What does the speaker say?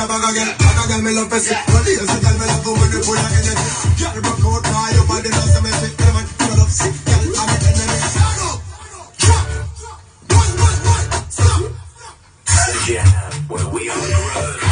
a bag again, me love pussy. Well, yes, I tell me love the money full of energy. Girl, broke out, now your body does some messy. Come on, you love sick, girl, I'm the enemy. Stand up, drop, one, stop. Yeah, where we on the road.